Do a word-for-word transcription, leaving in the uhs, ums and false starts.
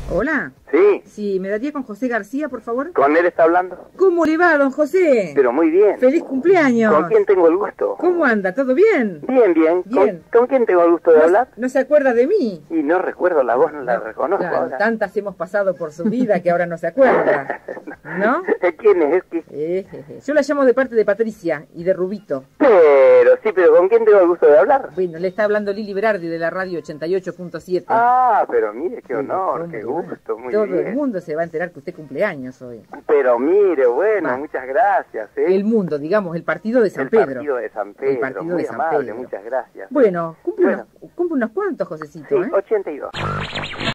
Hola. Sí. Sí, ¿me daría con José García, por favor? ¿Con él está hablando? ¿Cómo le va, don José? Pero muy bien. ¡Feliz cumpleaños! ¿Con quién tengo el gusto? ¿Cómo anda? ¿Todo bien? Bien, bien. Bien. ¿Con, ¿con quién tengo el gusto de ¿No, hablar? ¿No se acuerda de mí? Y no recuerdo la voz, no la reconozco Claro, ahora. tantas hemos pasado por su vida que ahora no se acuerda. ¿No? ¿Quién es? Es que... Eh, je, je. Yo la llamo de parte de Patricia y de Rubito. Pero, sí, pero ¿con quién tengo el gusto de hablar? Bueno, le está hablando Lili Berardi de la radio ochenta y ocho punto siete. Ah, pero mire, qué Sí, honor, ¿cómo qué no? gusto, muy Todo bien. el mundo se va a enterar que usted cumpleaños hoy. Pero mire, bueno, Va. muchas gracias, ¿eh? El mundo, digamos, el partido de San El Pedro. partido de San El Pedro, partido muy de San amable, Pedro. muchas gracias. Bueno, cumple, Bueno. Unos, cumple unos cuantos, Josecito, Sí, ¿eh? ochenta y dos.